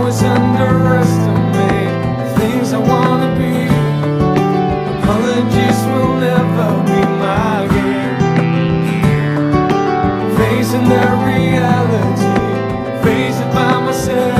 always underestimate the things I wanna be. Apologies will never be my game. Facing that reality, face it by myself.